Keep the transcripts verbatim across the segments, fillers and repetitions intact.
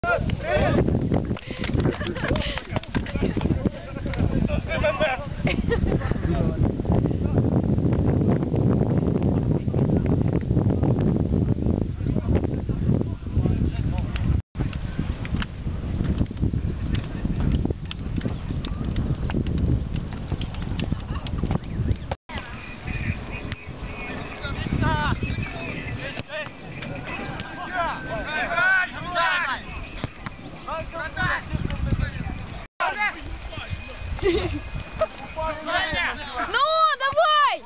Ну, давай!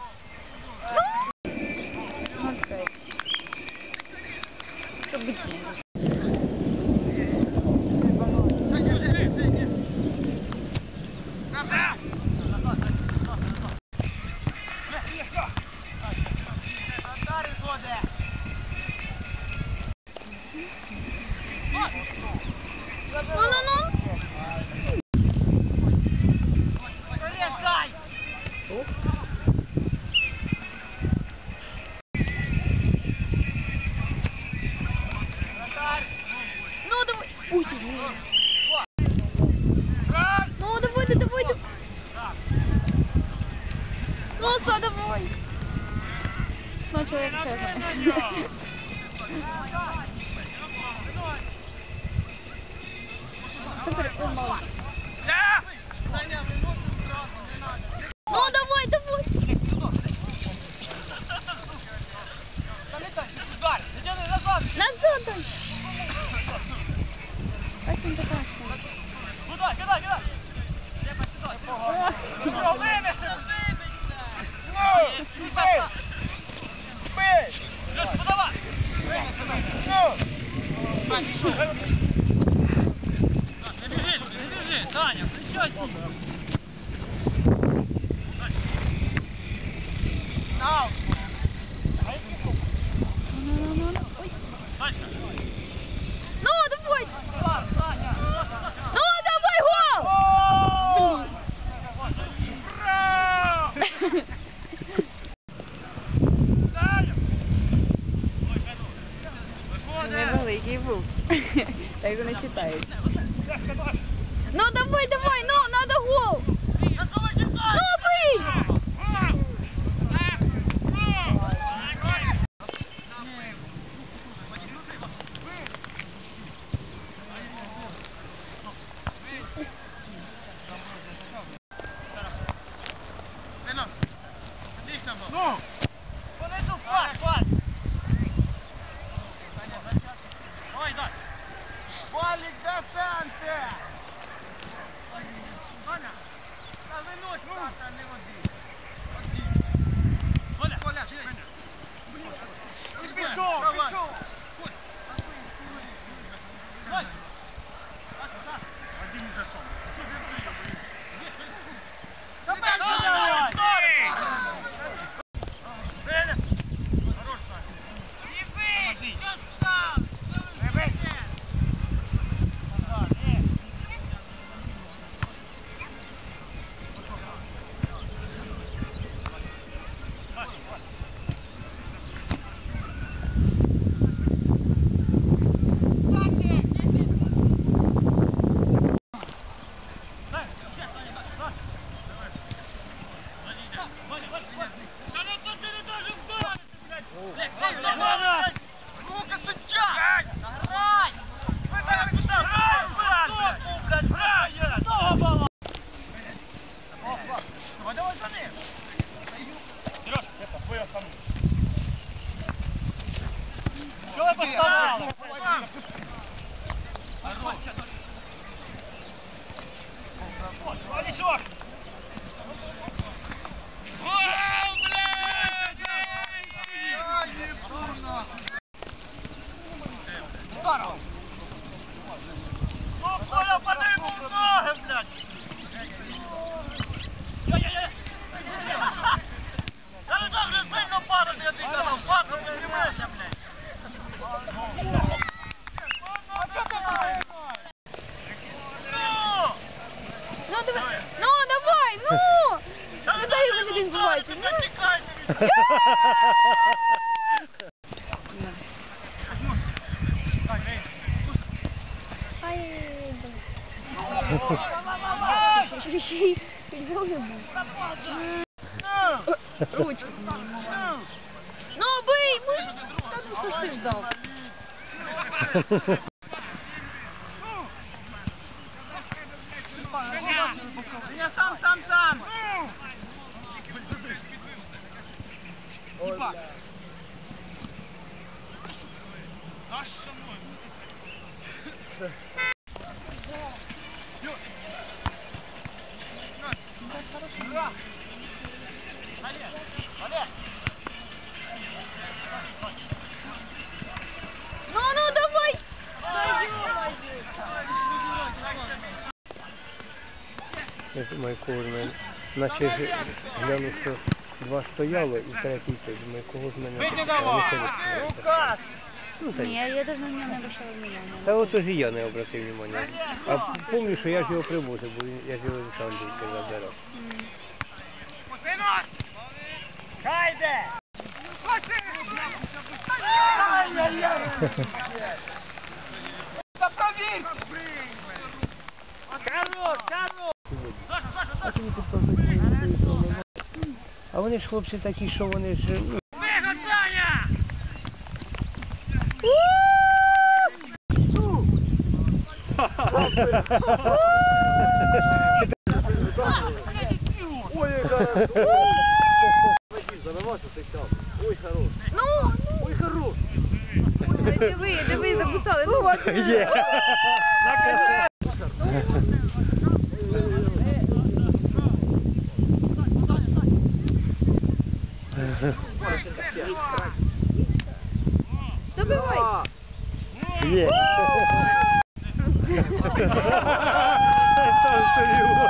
Ну! Окей. Що буде? Ну-ну-ну! Ну, давай! Ой, ну, давай, давай, давай! Ну, все, давай! Ну, человек все знает. Супер, ой, мало. Ну, давай, давай! Назад дай! Очень прекрасно. Куда, куда, куда? Не бежи, не бежи, Таня, встречай. Ну, давай! Ну, давай, гол! Невеликий був. Так його не читають. Ну, давай, давай, ну, надо гол! Ну, бий! Ну! Понизу, пас, пас! Ой, дай! Валік, де центр? Ваня! Та винось, тата, не води! Коля! Коля, пішов, пішов! Ваня! Один не зашел. Давай, давай! Хорош, Саня! Не бей! Что стал? Не бей! Чего я поставил? Вали, чувак! Вау, блядь! Я ебу нахуй! Здорово! Ну, Коля, подай ему в ноги, блядь! Я-я-я! Я не так же сильно падать, я тебе сказал, падать не снимайся, блядь! А что ты делаешь? Ну, давай, ну, давай, ну! Не дай його один бувати. Ще ще й футбол не був. Ручку. Ну, бий! Може, та ну що ж ти ждав? Я сам, сам, сам. Ну, ну, давай! Я думаю, кожен, наче ж глянув, що два стояло і третій той. Думаю, кого з мене Вийди тут давай! не Рука! Ну, та Ні, ні. я, я даже на нього не обращала внимания. Та от і я не обратив уваги. А пам'ятаю, що я ж його привозив, бо він- я ж його з Андрійки забирав. М. Хайде! Да проверь! Хорош, хорош! А тобі тут просто ніякої проблеми. А вони ж хлопці такі, що вони ж... ну, Виход, Саня! Ой, Ой, хорош. Ну, ну. Ой, хорош. Ой, диви, диви, записали. Ну, от. Є. Добивай. Є. Там серйозно.